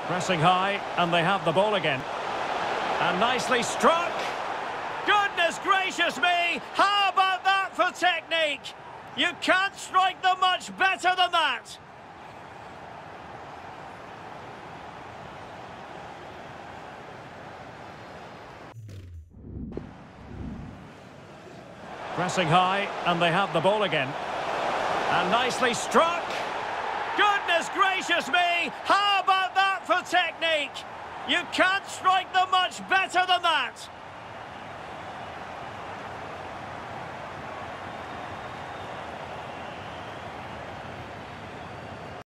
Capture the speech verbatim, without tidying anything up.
Pressing high, and they have the ball again. And nicely struck. Goodness gracious me! How about that for technique? You can't strike them much better than that. Pressing high, and they have the ball again. And nicely struck. Goodness gracious me! How about that for technique? You can't strike them much better than that.